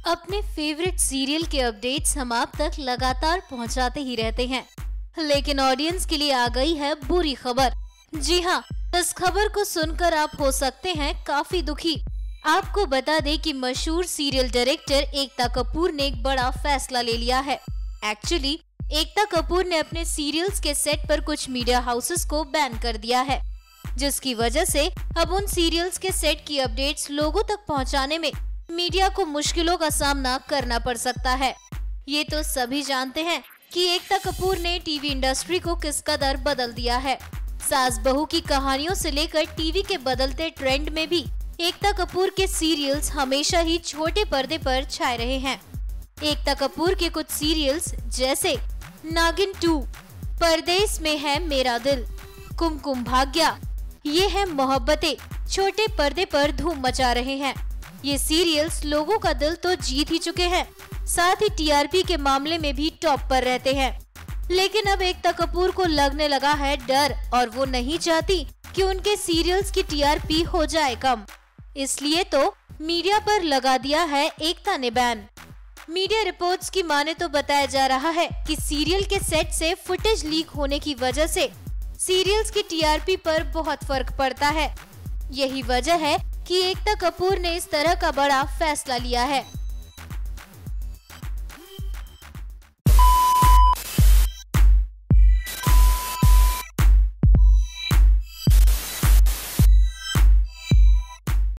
अपने favourite serial के updates हम आप तक लगातार पहुंचाते ही रहते हैं, लेकिन ऑडियंस के लिए आ गई है बुरी खबर। जी हाँ, इस खबर को सुनकर आप हो सकते हैं काफी दुखी। आपको बता दें कि मशहूर सीरियल डायरेक्टर एकता कपूर ने एक बड़ा फैसला ले लिया है। एक्चुअली एकता कपूर ने अपने सीरियल्स के सेट पर कुछ मीडिया हाउसेस को बैन कर दिया है, जिसकी वजह से अब उन सीरियल्स के सेट की अपडेट्स लोगों तक पहुंचाने में मीडिया को मुश्किलों का सामना करना पड़ सकता है। ये तो सभी जानते हैं कि एकता कपूर ने टीवी इंडस्ट्री को किस कदर बदल दिया है। सास बहू की कहानियों से लेकर टीवी के बदलते ट्रेंड में भी एकता कपूर के सीरियल्स हमेशा ही छोटे पर्दे पर छाए रहे हैं। एकता कपूर के कुछ सीरियल्स जैसे नागिन 2, परदेस में है मेरा दिल, कुमकुम भाग्य, ये है मोहब्बतें, छोटे पर्दे पर धूम मचा रहे हैं। ये सीरियल्स लोगों का दिल तो जीत ही चुके हैं, साथ ही टीआरपी के मामले में भी टॉप पर रहते हैं। लेकिन अब एकता कपूर को लगने लगा है डर और वो नहीं चाहती कि उनके सीरियल्स की टीआरपी हो जाए कम। इसलिए तो मीडिया पर लगा दिया है एकता ने बैन। मीडिया रिपोर्ट्स की माने तो बताया जा रहा है कि सीरियल के सेट से फुटेज लीक होने की वजह से सीरियल्स की टीआरपी पर बहुत फर्क पड़ता है। यही वजह है कि एकता कपूर ने इस तरह का बड़ा फैसला लिया है।